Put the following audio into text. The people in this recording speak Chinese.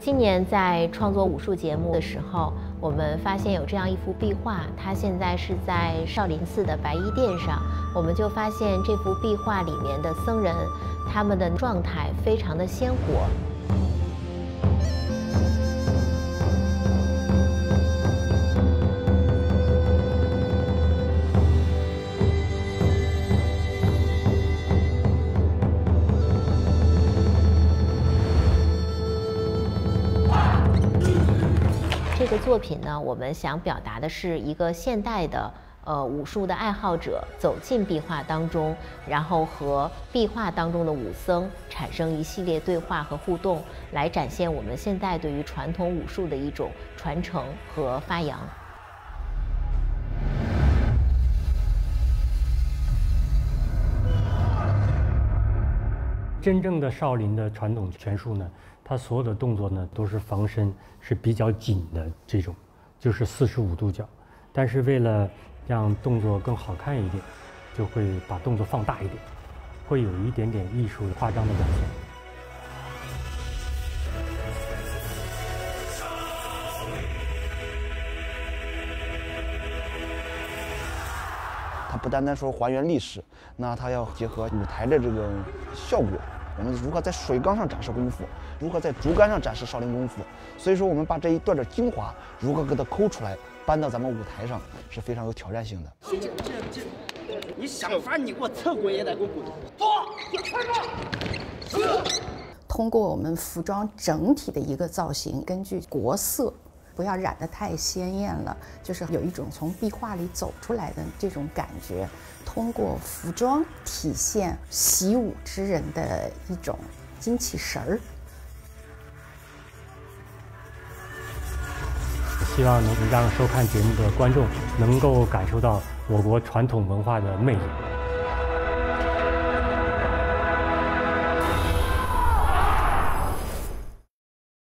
今年在创作武术节目的时候，我们发现有这样一幅壁画，它现在是在少林寺的白衣殿上。我们就发现这幅壁画里面的僧人，他们的状态非常的鲜活。这个作品呢，我们想表达的是一个现代的武术的爱好者走进壁画当中，然后和壁画当中的武僧产生一系列对话和互动，来展现我们现代对于传统武术的一种传承和发扬。 真正的少林的传统拳术呢，它所有的动作呢都是防身，是比较紧的这种，就是45度角。但是为了让动作更好看一点，就会把动作放大一点，会有一点点艺术夸张的表现。 它不单单说还原历史，那它要结合舞台的这个效果。我们如何在水缸上展示功夫，如何在竹竿上展示少林功夫？所以说，我们把这一段的精华如何给它抠出来，搬到咱们舞台上，是非常有挑战性的。 你想法，你给我侧滚也得给我滚。 通过我们服装整体的一个造型，根据国色。不要染得太鲜艳了，就是有一种从壁画里走出来的这种感觉。通过服装体现习武之人的一种精气神儿。 希望能让收看节目的观众能够感受到我国传统文化的魅力。